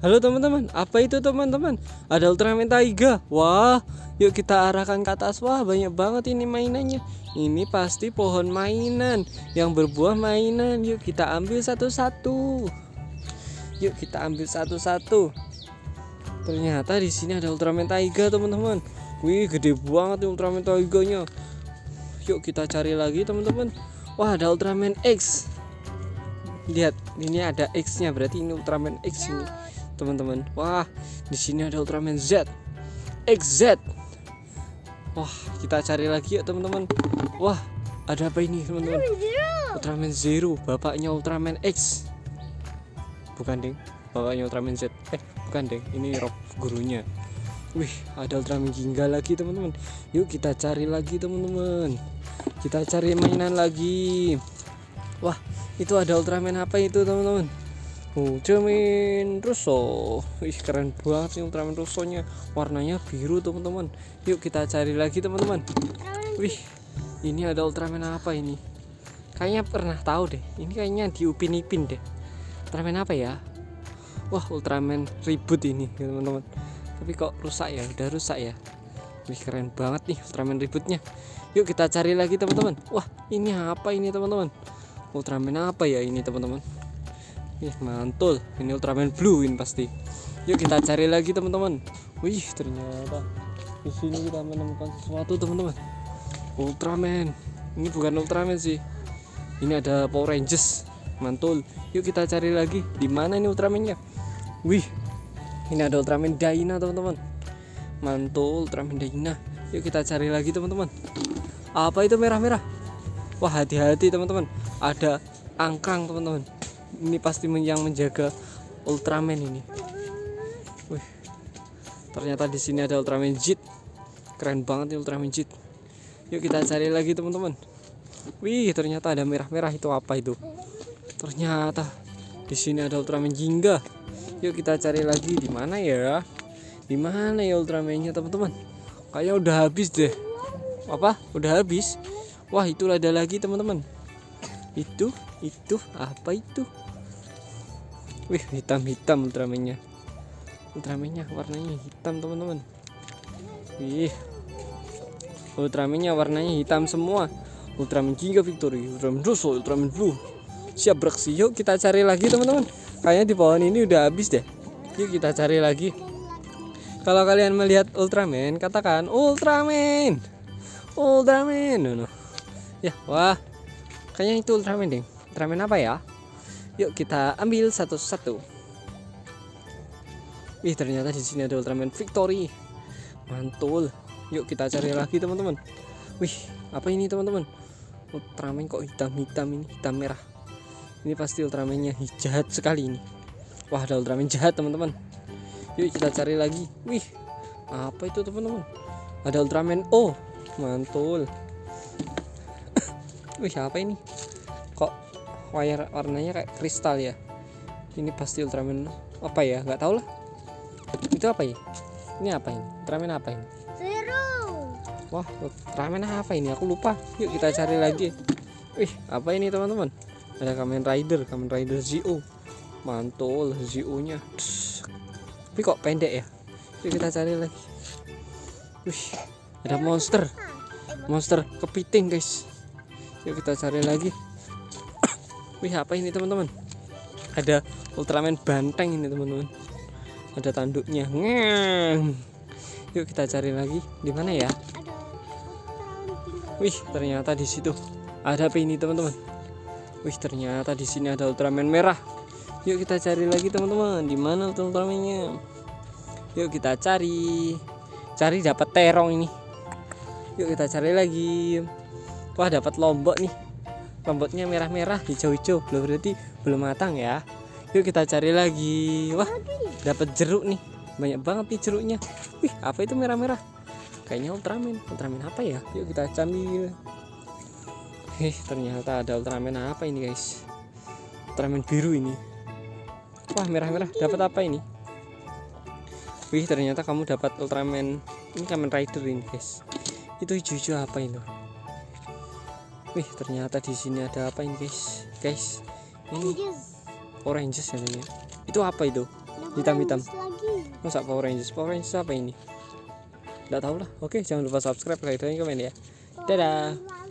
Halo teman-teman, apa itu teman-teman? Ada Ultraman Taiga. Wah, yuk kita arahkan ke atas. Wah, banyak banget ini mainannya. Ini pasti pohon mainan yang berbuah mainan. Yuk kita ambil satu-satu. Yuk kita ambil satu-satu. Ternyata di sini ada Ultraman Taiga teman-teman. Wih, gede banget nih Ultraman Taiganya. Yuk kita cari lagi teman-teman. Wah, ada Ultraman X. Lihat, ini ada X-nya, berarti ini Ultraman X ini, teman-teman. Wah, di sini ada Ultraman Z, XZ. Wah, kita cari lagi ya, teman-teman. Wah, ada apa ini, teman-teman? Ultraman Zero, bapaknya Ultraman X. Bukan, deng. Bapaknya Ultraman Z. Bukan, deng. Ini Rob gurunya. Wih, ada Ultraman Ginga lagi, teman-teman. Yuk kita cari lagi, teman-teman. Kita cari mainan lagi. Wah, itu ada Ultraman apa itu, teman-teman? Ultraman Russo. Wih, keren banget nih Ultraman Russo-nya. Warnanya biru, teman-teman. Yuk kita cari lagi, teman-teman. Wih, ini ada Ultraman apa ini? Kayaknya pernah tahu deh. Ini kayaknya di Upin Ipin deh. Ultraman apa ya? Wah, Ultraman Reboot ini, teman-teman. Tapi kok rusak ya? Udah rusak ya. Wih, keren banget nih Ultraman Reboot-nya. Yuk kita cari lagi, teman-teman. Wah, ini apa ini, teman-teman? Ultraman apa ya ini, teman-teman? Ih, mantul. Ini Ultraman Blue ini pasti. Yuk kita cari lagi, teman-teman. Wih, ternyata di sini kita menemukan sesuatu, teman-teman. Ultraman. Ini bukan Ultraman sih. Ini ada Power Rangers. Mantul. Yuk kita cari lagi. Di mana ini Ultraman-nya? Wih, ini ada Ultraman Dyna, teman-teman. Mantul, Ultraman Dyna. Yuk kita cari lagi, teman-teman. Apa itu merah-merah? Wah, hati-hati, teman-teman. Ada angkang, teman-teman. Ini pasti yang menjaga Ultraman ini. Wih, ternyata di sini ada Ultraman Jet. Keren banget nih Ultraman Jet. Yuk kita cari lagi, teman-teman. Wih, ternyata ada merah-merah. Itu apa itu? Ternyata di sini ada Ultraman Ginga. Yuk kita cari lagi. Di mana ya? Di mana ya Ultraman-nya, teman-teman? Kayaknya udah habis deh. Apa? Udah habis? Wah, itu ada lagi, teman-teman. Itu apa itu? Wih, hitam-hitam Ultraman-nya. Ultraman-nya warnanya hitam, teman-teman. Wih, Ultraman-nya warnanya hitam semua. Ultraman Ginga Victory, Ultraman Russo, Ultraman Blue. Siap beraksi. Yuk kita cari lagi, teman-teman. Kayaknya di pohon ini udah habis deh. Yuk kita cari lagi. Kalau kalian melihat Ultraman, katakan Ultraman. Ultraman. No. Ya, wah. Kayaknya itu Ultraman, deh. Ultraman apa ya? Yuk kita ambil satu-satu. Wih, ternyata di sini ada Ultraman Victory. Mantul. Yuk kita cari lagi, teman-teman. Wih, apa ini, teman-teman? Ultraman kok hitam-hitam ini, hitam merah. Ini pasti Ultraman-nya jahat sekali ini. Wah, ada Ultraman jahat, teman-teman. Yuk kita cari lagi. Wih, apa itu, teman-teman? Ada Ultraman O. Mantul. Wih, apa ini? Kok warnanya kayak kristal ya? Ini pasti Ultraman apa ya? Nggak tahu lah. Itu apa ya? Ini apa ini? Ultraman apa ini? Zero. Wah, Ultraman apa ini? Aku lupa. Yuk kita cari lagi. Wih, apa ini, teman-teman? Ada Kamen Rider Zio. Mantul, Zio-nya. Tapi kok pendek ya? Yuk kita cari lagi. Wih, ada monster kepiting, guys. Yuk kita cari lagi. Wih, apa ini, teman-teman? Ada Ultraman banteng ini, teman-teman. Ada tanduknya. Yuk kita cari lagi. Di mana ya? Wih, ternyata di situ. Ada apa ini, teman-teman? Wih, ternyata di sini ada Ultraman merah. Yuk kita cari lagi, teman-teman. Di mana Ultraman-nya? Yuk kita cari dapat terong ini. Yuk kita cari lagi. Wah, dapat lombok nih. Lomboknya merah-merah, hijau-hijau. Berarti belum matang ya. Yuk kita cari lagi. Wah, dapat jeruk nih. Banyak banget nih jeruknya. Wih, apa itu merah-merah? Kayaknya Ultraman apa ya? Yuk kita ambil. Ternyata ada Ultraman apa ini, guys? Ultraman biru ini. Wah, merah-merah. Dapat apa ini? Wih, ternyata kamu dapat Ultraman. Ini Kamen Rider ini, guys. Itu hijau-hijau apa itu? Wih, ternyata di sini ada apa ini, guys? Ini Power Rangers namanya. Itu apa itu? Hitam-hitam. Lagi. Masa Power Rangers? Power Rangers apa ini? Nggak tahu lah. Oke, jangan lupa subscribe, like, dan komen ya. Dadah.